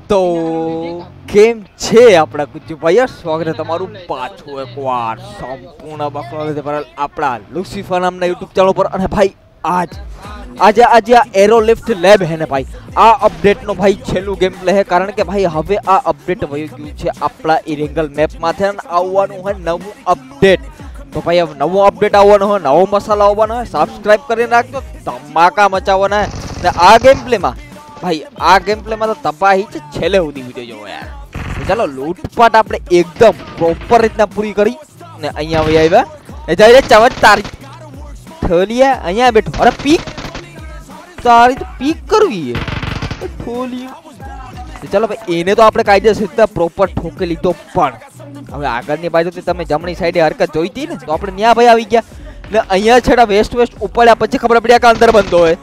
તો કેમ છે આપણા ગુજ્જુભાઈ સ્વાગત છે તમારું પાછું એકવાર સંપૂર્ણ બકરો ભરેલ આપણા લુસિફર નામના YouTube ચેનલ પર અને ભાઈ આજે આ એરો લિફ્ટ લેબ હે ને ભાઈ આ અપડેટ નો ભાઈ છેલ્લું ગેમ પ્લે હે કારણ કે ભાઈ હવે આ અપડેટ વયું ગયું છે આપણા ઇરેંગલ મેપ માંથી અને આવવાનું હે નવું અપડેટ તો ભાઈ હવે નવો અપડેટ આવવાનો હોય નવો મસાલો આવવાનો હોય સબસ્ક્રાઇબ કરી નાખજો ધમાકા મચાવવાના ને આ ગેમ પ્લે માં भाई आ गेम प्ले में तो तबाही છે છેલ્લે સુધી વિડિયો જોવો યાર તો ચાલો લૂટપાટ આપણે એકદમ પ્રોપર રીતના પૂરી કરી ને અહીંયા આવી આવ્યા ને જઈ રે ચવન તારી ઠોલિયા અહીંયા બેઠો અરે પીક તારી તો પીક કરવી છે ઠોલિયા તો ચાલો ભાઈ એને તો આપણે કાયદેસર રીતના પ્રોપર ઠોકી લીધો પણ હવે આગળની બાજુથી તમે જમણી સાઈડે હરકત જોઈતી ને તો આપણે ન્યા ભાઈ આવી ગયા ને અહીંયા છેડા વેસ્ટ ઉપાડ્યા પછી ખબર પડી કે અંદર બંધો હોય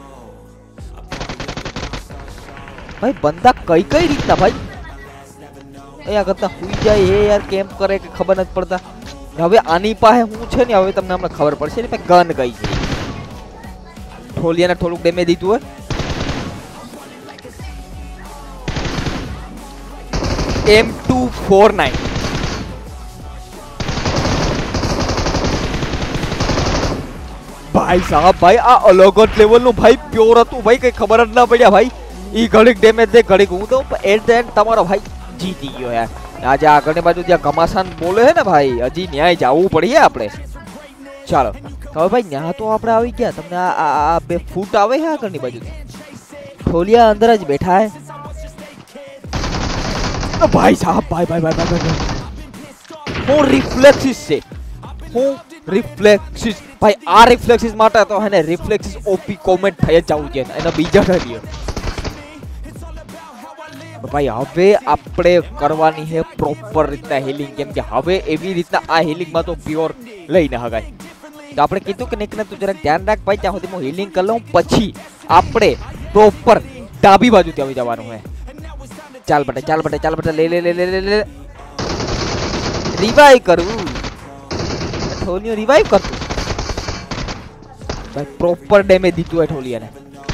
भाई बंदा कई कई रीतना भाई अहिया करता हुई जाए ये यार कैम्प करे के खबर न पड़ता હવે આની પાસે હું છે ને હવે તમને હમણાં ખબર પડશે ને ગન ગઈ છે ઠોલિયાને થોડુંક ડેમેજ દીધું હોય M249 भाई साहब भाई आ अलग लेवल નું ભાઈ પ્યોર હતું ભાઈ કઈ ખબર જ ના પડ્યા ભાઈ ई घड़ीक डैमेज दे घड़ीक हूं तो एट द एंड तमारो भाई जीती गयो यार आज આગળની બાજુ ત્યાં ઘમાસાન બોલે હે ને ભાઈ હજી ન્યાય જાવું પડીએ આપણે ચાલો હવે ભાઈ ન્યા તો આપણે આવી ગયા તમને આ બે ફૂટ આવે છે આગળની બાજુ ઠોલિયા અંદર જ બેઠા હે તો ભાઈ સાહેબ ભાઈ ભાઈ ભાઈ ભાઈ હું રિફ્લેક્સિસ છે હું રિફ્લેક્સિસ ભાઈ આ રિફ્લેક્સિસ માટે તો હે ને રિફ્લેક્સિસ ઓપી કોમેન્ટ થઈ જ જાવું છે એના બીજા ઠરીએ भाई હવે આપણે કરવાની છે પ્રોપર રીતના હીલિંગ કેમ કે હવે એવી રીતના આ હીલિંગ માં તો પ્યોર લઈને હગાય તો આપણે કીધું કે નીકને તું જરા ધ્યાન રાખ ભાઈ ત્યાં સુધી હું હીલિંગ કરી લઉં પછી આપણે પ્રોપર ડાબી બાજુથી આવી જવાનું છે ચાલ બટા લે રિવાઇવ કરું ઠોલિયો રિવાઇવ કરતું ભાઈ પ્રોપર ડેમેજ દીધું હે ઠોલિયાને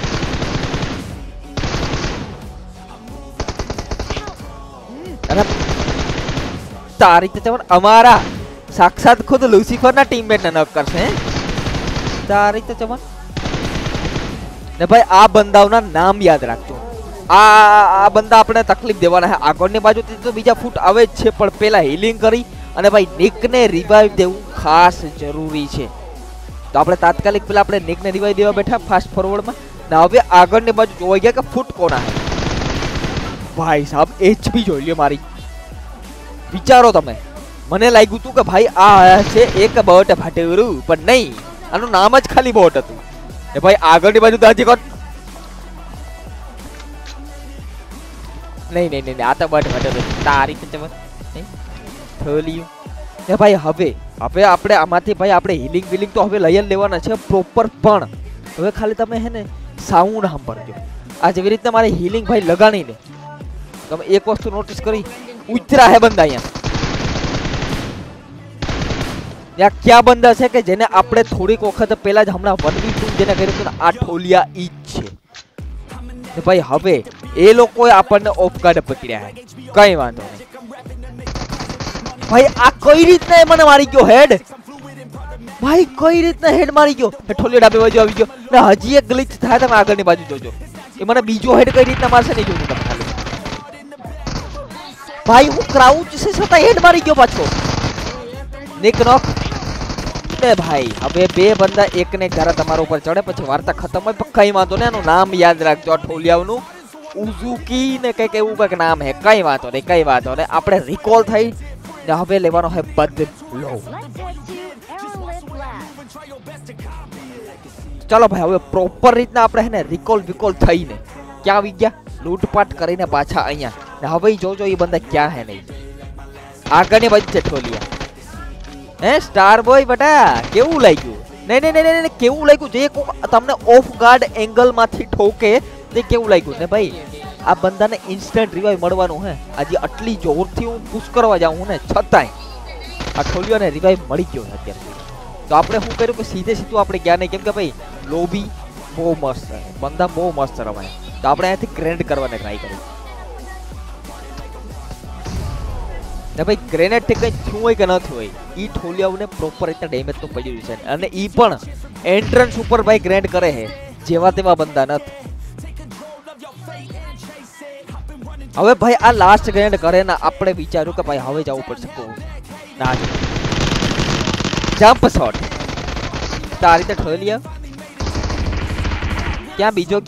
तारीख तो चवन हमारा साक्षात खुद लूसीफर ना टीममेट ने नॉक करसे तारीख तो चवन ने भाई आ बंदाओना नाम याद राखજો आ बंदा આપણે તકલીફ દેવાના છે આગળની બાજુથી તો બીજા ફૂટ આવે જ છે પણ પહેલા હીલિંગ કરી અને ભાઈ નિક ને રિવાઇવ દેવું ખાસ જરૂરી છે તો આપણે તાત્કાલિક પહેલા આપણે નિક ને રિવાઇવ દેવા બેઠા ફાસ્ટ ફોરવર્ડ માં ને હવે આગળની બાજુ જોઈ ગયા કે ફૂટ કોના છે भाई साहब एचपी જોઈ લ્યો મારી વિચારો તમે મને લાગ્યું તું કે ભાઈ આ છે એક બોટ ફાટેરું પણ નહીં આનું નામ જ ખાલી બોટ હતું એ ભાઈ આગળની બાજુ દાજી કોટ નહીં આ તો બોટ ફાટેરું તારી તો ચમન નહીં થોલિયું એ ભાઈ હવે આપણે આમાંથી ભાઈ આપણે હીલિંગ વિલિંગ તો હવે લઈ લેવાના છે પ્રોપર પણ હવે ખાલી તમે હે ને સાઉન્ડ સાંભળજો આ જેવી રીતે મારે હીલિંગ ભાઈ લગાણીને તમે એક વસ્તુ નોટિસ કરી ઉતરા है बंदा यहाँ क्या बंदा છે કે જેને આપણે થોડીક વખત પહેલા જ હમણાં 1v2 જેને કર્યું હતું આ ઠોલિયા ઈ જ છે ભાઈ હવે એ લોકોએ આપણને ઓફ ગાર્ડ પકડ્યા છે કઈ વાંધો નહીં ભાઈ આ કઈ રીતના મને મારી ગયો હેડ ભાઈ કઈ રીતના હેડ મારી ગયો ઠોલિયો ડાબે બાજુ આવી ગયો ને હજી એક ગ્લિચ થાય તમે આગળની બાજુ જોજો એ મને બીજો હેડ કઈ રીતના મારશે નહીં જોજો તમે ખાલી भाई हूँ क्राउच से छता हेड मारी गयो पाछो निक नॉक ए भाई હવે બે બંदा એક ને ઘરે તમારા ઉપર ચડે પછી વાર્તા ખતમ હોય પણ કઈ વાંધો નહીં એનું નામ યાદ રાખજો ઠોલિયાનું ઉઝુકી ને કઈક એવું કઈક નામ હે કઈ વાંધો નહીં આપણે રિકોલ થઈ ને હવે લેવાનો હે બદલો ચાલો ભાઈ હવે પ્રોપર રીતના આપણે હે ને રિકોલ થઈને ક્યાં આવી ગયા લૂટપાટ કરીને પાછા અહીંયા ને હવે જોજો એ બંદા ક્યાં હે નહીં આગળની બાજુ છે ઠોલિયા હે સ્ટાર બોય બટા કેવું લાગ્યું નહીં કેવું લાગ્યું જે તમને ઓફ ગાર્ડ એંગલ માંથી ઠોકે તે કેવું લાગ્યું ને ભાઈ આ બંદાને ઇન્સ્ટન્ટ રિવાઇવ મળવાનું હે આજે આટલી જોરથી હું પુશ કરવા જાઉં ને છતાંય આ ઠોલિયાને રિવાઇવ મળી ગયો અત્યારે તો આપણે શું કર્યું કે સીધે સીધું આપણે ગયા નહીં કેમ કે ભાઈ લોબી બહુ મસ્ત છે બંદા બહુ મસ્ત રમાય તો આપણે અહીંયાથી ગ્રેન્ડ કરવાને ટ્રાય કરી ને ભાઈ ગ્રેનેડ થી કઈ થયું હોય કે ન થયું હોય, ઈ ઠોલિયાઓને પ્રોપર રીતે ડેમેજ તો પડ્યું છે, અને ઈ પણ એન્ટ્રન્સ ઉપર ભાઈ ગ્રેનેડ કરે છે, જેવા તેવા બંદા નથી. હવે ભાઈ આ લાસ્ટ ગ્રેનેડ કરે ને આપણે વિચાર્યું કે ભાઈ હવે જવું પડશે ના જમ્પ શોટ તારી રીતે ઠોલિયા ક્યાં બીજો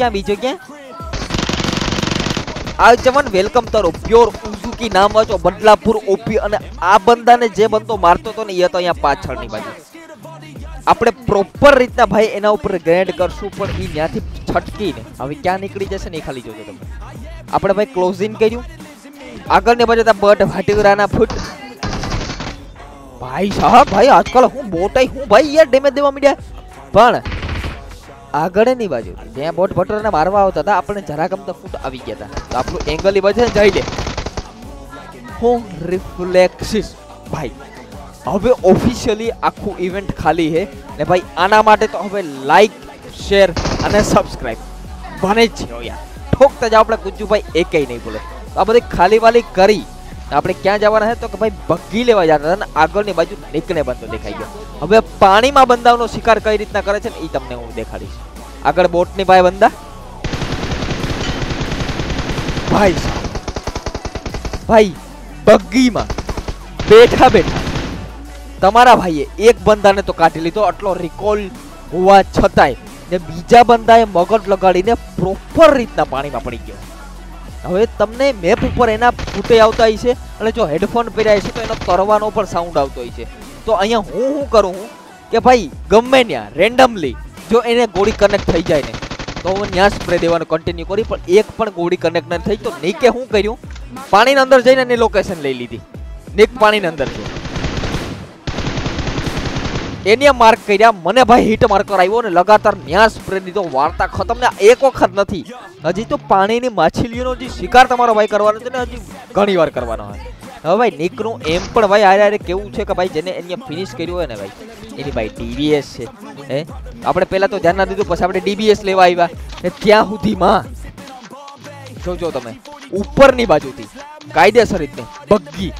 આ જવાન વેલકમ તારો પ્યોર ઉઝુકી નામ વાંચો બદલાપુર ઓપી. અને આ બંદાને જે બંદો મારતો હતો ને એ તો અહીંયા પાછળની બાજુ. આપણે પ્રોપર રીતના ભાઈ એના ઉપર ગ્રેનેડ કરશું, પણ એ ત્યાંથી છટકીને હવે ક્યાં નીકળી જશે ને એ ખાલી જોજો તમે. આપણે ભાઈ ક્લોઝિંગ કર્યું, આગળની બાજુ બટ ભાટીરાના ફૂટ. ભાઈ સાહેબ ભાઈ આજકાલ હું બોટાઈ હું ભાઈ યાર ડેમેજ દેવા માંડ્યા, પણ આગળની બાજુ જ્યાં બોટ ભટરને મારવા આવતા હતા આપણે જરા ગમતા ફૂટ આવી ગયા હતા, તો આપણું એંગલની બાજુ જઈ લે હું રિફ્લેક્સિસ. ભાઈ હવે ઓફિશિયલી આખું ઇવેન્ટ ખાલી છે ને ભાઈ આના માટે તો હવે લાઈક શેર અને સબસ્ક્રાઇબ બને જ છે યાર. ઠોકતા જાવ આપણે ગુજ્જુભાઈ એકેય નહીં બોલે. આ બધી ખાલી વાલી કરી આપણે ક્યાં જવાના છે તો કે ભાઈ બગ્ગી લેવા જતા હતા ને આગળની બાજુ નીકળે બંદો દેખાઈ ગયો. હવે પાણીમાં બંદાઓનો શિકાર કઈ રીતના કરે છે ને એ તમને હું દેખાડીશ. આગળ બોટની ભાઈ બંદા ભાઈ બગ્ગીમાં બેઠા તમારા ભાઈએ એક બંદાને તો કાઢી લીધો, આટલો રિકોલ હોવા છતાંય, ને બીજા બંદાએ મગજ લગાડીને પ્રોપર રીતના પાણીમાં પડી ગયો. હવે તમને મેપ ઉપર એના ફૂટે આવતા હોય છે, અને જો હેડફોન પહેર્યા છે તો એનો તરવાનો પણ સાઉન્ડ આવતો હોય છે. તો અહીંયા હું શું કરું કે ભાઈ ગમે ત્યાં રેન્ડમલી જો એને ગોળી કનેક્ટ થઈ જાય ને તો હું ત્યાં સ્પ્રે દેવાનું કન્ટિન્યુ કરી, પણ એક પણ ગોળી કનેક્ટ ન થઈ. તો નીકે શું કર્યું, પાણીની અંદર જઈને એની લોકેશન લઈ લીધી. નીક પાણીની અંદર છે એને માર્ક કર્યા, મને ભાઈ હિટ માર્કર આવ્યો ને લગાતાર ન્યા સ્પ્રે દીધો. વાર્તા ખતમ ને એક વખત નથી, હજી તો પાણીની માછલીઓનો જે શિકાર તમારો ભાઈ કરવાનો છે ને હજી ઘણી વાર કરવાનો હોય. હવે ભાઈ નીકનું એમ પણ ભાઈ આરે કેવું છે કે ભાઈ જેને એને ફિનિશ કર્યું હોય ને ભાઈ એની ભાઈ ડીબીએસ છે. હે આપણે પહેલા તો ધ્યાન ના દીધું, પછી આપણે ડીબીએસ લેવા આવ્યા ને ત્યાં સુધીમાં જોજો તમે ઉપરની બાજુથી કાયદેસર રીતે બગ્ગી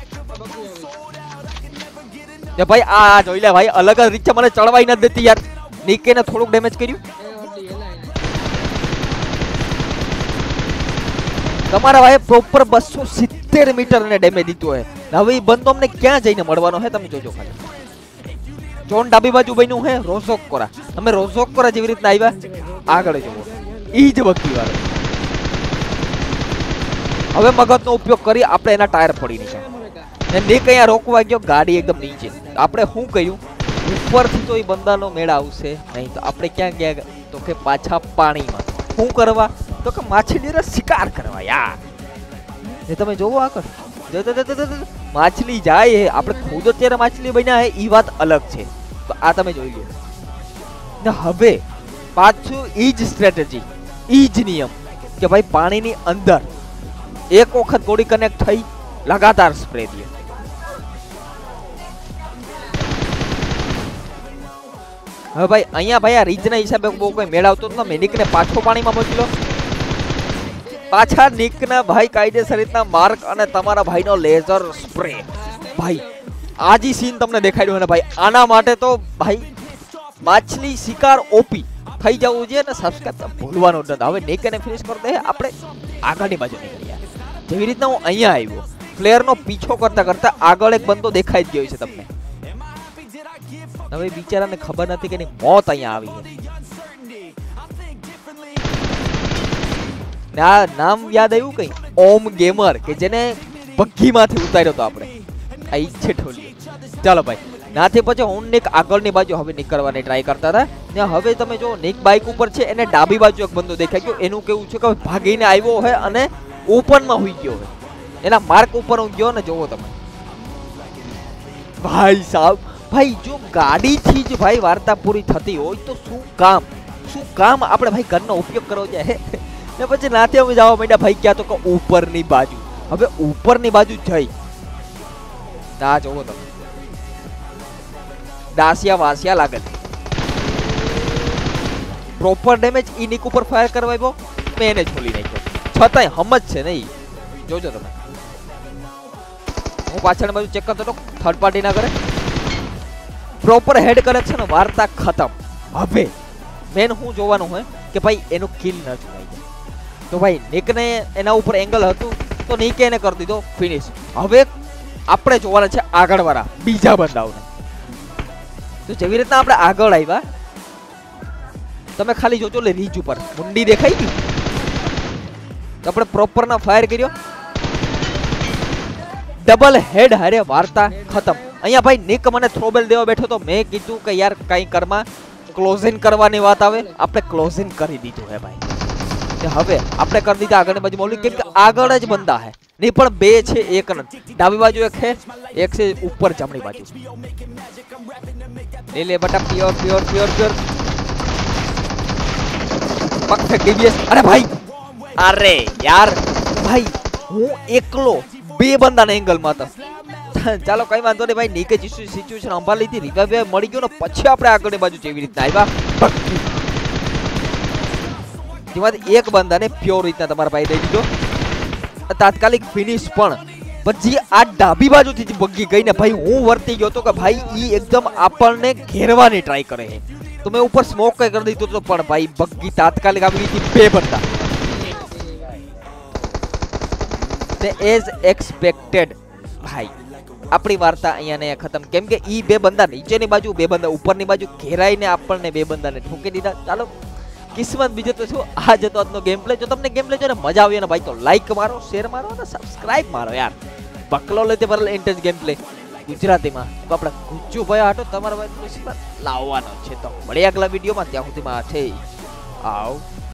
ભાઈ આ જોઈ લે ભાઈ અલગ જ રીત મને ચડવાઈ ન દેતી યાર. નીકે ને થોડુંક ડેમેજ કર્યું, તમારા ભાઈ પ્રોપર 270 મીટર ને ડેમેજ દીધું હે. હવે એ બંદો અમને ક્યાં જઈને મળવાનો હે તમે જોજો ખાલી. જોન ડાબી બાજુ બન્યું હે રોઝોકોરા, અમે રોઝોકોરા જેવી રીતના આવ્યા આગળ જુઓ ઈ જ બગ્ગી વાળો. હવે મગજનો ઉપયોગ કરી આપણે એના ટાયર ફોડી નાખ્યા ને નીક અહીંયા રોકવા ગયો, ગાડી એકદમ નીચે. આપણે શું કર્યું, ઉપરથી તો એ બંદાનો મેળ આવશે નહીં, તો આપણે ક્યાં ગયા તો કે પાછા પાણીમાં. શું કરવા તો કે માછલીનો શિકાર કરવા યાર. એ તમે જોવો આગળ માછલી જાય, આપણે ખુદ અત્યારે માછલી બન્યા હે એ વાત અલગ છે. તો આ તમે જોઈ લો ને હવે પાછું ઈ જ સ્ટ્રેટેજી, ઈ જ નિયમ કે ભાઈ પાણીની અંદર એક વખત ગોળી કનેક્ટ થઈ લગાતાર સ્પ્રે દે. હવે ભાઈ અહીંયા ભાઈ આ રીજના હિસાબે બહુ કોઈ મેળવતો જ ન. નીકને પાછો પાણીમાં મોકલો, પાછા નીકના ભાઈ કાયદેસર રીતના માર્ક અને તમારા ભાઈનો લેઝર સ્પ્રે. ભાઈ આજી સીન તમને દેખાડ્યું ને ભાઈ આના માટે તો ભાઈ માછલી શિકાર ઓપી થઈ જવું જોઈએ ને સબસ્ક્રાઇબ ભૂલવાનું નથી. હવે નીકને ફિનિશ કરી દે, આપણે આગળની બાજુ નીકળ્યા. જેવી રીતના હું અહીંયા આવ્યો પ્લેયરનો પીછો કરતા કરતા આગળ એક બંદો દેખાઈ જ ગયો છે તમને. હવે બિચારાને ખબર નથી કે એની મોત અહીંયા આવી છે. આ નામ યાદ આવ્યું કઈ ઓમ ગેમર કે જેને બગ્ગીમાંથી ઉતાર્યો હતો આપણે. આ ઈચ્છે ઠોલી. ચાલો ભાઈ નાથી પછી હું નીક આગળની બાજુ હવે નીકળવાની ટ્રાય કરતા હતા ને. હવે તમે જો નીક બાઇક ઉપર છે, એને ડાબી બાજુ એક બંદો દેખાઈ ગયો. એનું કેવું છે કે ભાગીને આવ્યો હોય અને ઓપનમાં હોઈ ગયો હોય, એના માર્ક ઉપર હું ગયો ને જોવો તમે ભાઈ સાહેબ. ભાઈ જો ગાડીથી જ ભાઈ વાર્તા પૂરી થતી હોય તો શું કામ આપણે ભાઈ ઘરનો ઉપયોગ કરવો જાય ને પછી નાથે અમે જવા માંડ્યા ભાઈ ક્યાં તો કે ઉપરની બાજુ. હવે ઉપરની બાજુ જઈ ના જોવો તમે દાસિયા વાસિયા લાગે પ્રોપર ડેમેજ ઈ નીક ઉપર ફાયર કરવાયો મેં એને છોલી નાખ્યો, છતાંય હમજ છે નહીં. જોજો તમે હું પાછળ બાજુ ચેક કરતો હતો, થર્ડ પાર્ટી ના કરે, પ્રોપર હેડ કરે છે ને વાર્તા ખતમ. હવે મેન હું જોવાનું હોય કે ભાઈ એનું કિલ ન જોવાઈ જાય. તો ભાઈ નિકને એના ઉપર એંગલ હતું તો નિકે એને કરી દીધો ફિનિશ. હવે આપણે જોવાના છે આગળવાળા બીજા બંદાઓને. તો જેવી રીતના આપણે આગળ આવ્યા, તમે ખાલી જોજો લે રીચ ઉપર મુંડી દેખાઈ ગઈ, તો આપણે પ્રોપર ના ફાયર કર્યો, ડબલ હેડ હારે વાર્તા ખતમ. અહીંયા ભાઈ નિક મને થ્રોબેલ દેવા બેઠો તો મેં કીધું કે યાર કઈ કરમાં ક્લોઝિંગ કરવાની વાત આવે, આપણે ક્લોઝિંગ કરી દીધું હે ભાઈ. હવે આપણે કરી દીધા આગળની બાજુ બોલી, કેમ કે આગળ જ બંદા હે, નહીં પણ બે છે એક નથી. ડાબી બાજુ એક છે, એક છે ઉપર જમણી બાજુ. લે બટા pure pure pure pure perfect DBS. અરે ભાઈ, અરે યાર ભાઈ હું એકલો બે બંદાના એંગલમાં હતો. ચાલો કઈ વાંધો નહીં ભાઈ, નીકે સિચ્યુએશન સંભાળી લીધી, રિવાઇવ મળી ગયો ને પછી આપણે આગળની બાજુ જેવી રીતના આવ્યા જેમાંથી એક બંદાને પ્યોર રીતના તમારા ભાઈ દઈ દીધો, તાત્કાલિક ફિનિશ. પણ પછી આ ડાબી બાજુથી બગ્ગી ગઈ ને ભાઈ હું વર્તી ગયો તો કે ભાઈ ઈ એકદમ આપણને ઘેરવાની ટ્રાય કરે છે, તો મેં ઉપર સ્મોક કઈ કરી દીધું તો પણ ભાઈ બગ્ગી તાત્કાલિક આવી ગઈ બે બંદા ને એઝ એક્સપેક્ટેડ. ભાઈ આપણી વાર્તા અહીંયા ને ખતમ, કેમ કે ઈ બે બંદા નીચેની બાજુ, બે બંદા ઉપરની બાજુ ઘેરાઈને આપણને બે બંદાને ઠોકી દીધા. ચાલો કિસ્મત, બીજું તો શું, આ જતો આજનો ગેમ પ્લે. જો તમને ગેમ પ્લે જો ને મજા આવી ને ભાઈ તો લાઈક મારો, શેર મારો અને સબસ્ક્રાઇબ મારો યાર. બકલો લેતે પર ઇન્ટેન્સ ગેમ પ્લે ગુજરાતીમાં તો આપણે ગુજ્જુ ભાઈ હાટો તમારા ભાઈ લાવવાનો છે. તો મળીએ આગલા વિડીયોમાં, ત્યાં સુધીમાં છે આવ.